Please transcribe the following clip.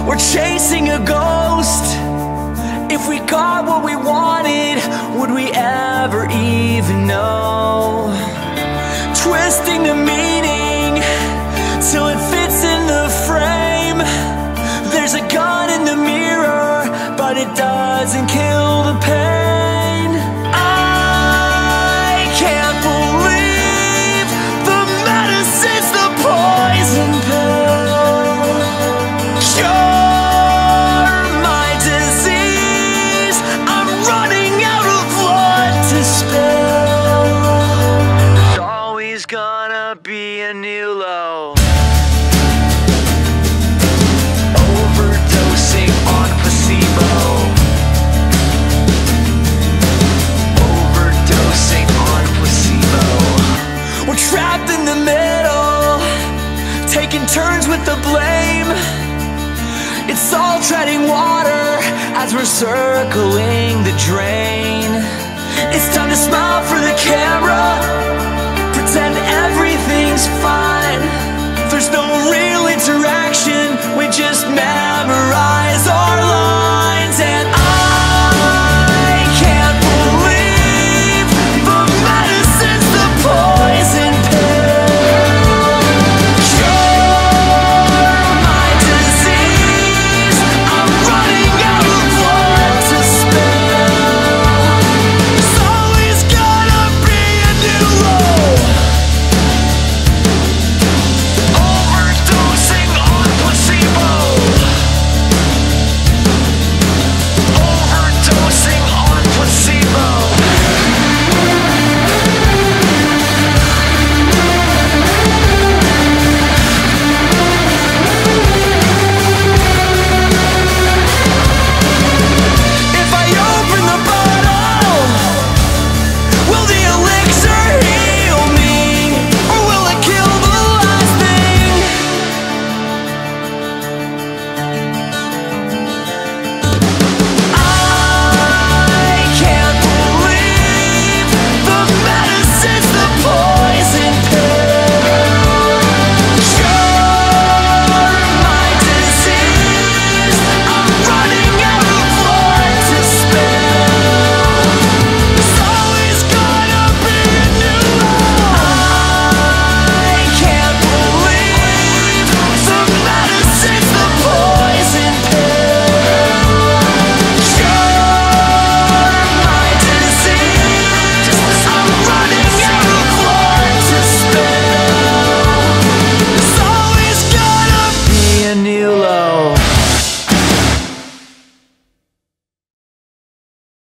We're chasing a ghost. If we got what we wanted, would we ever even know? Twisting the meaning till it fits in the frame. There's a gun in the mirror, but it doesn't kill the pain. I can't believe the medicine's the poison pill. Cure my disease, I'm running out of blood to spill. There's always gonna be a new low. Overdosing on placebo. Overdosing on placebo. We're trapped in the middle, taking turns with the blame. It's all treading water as we're circling the drain. It's time to smile for the camera.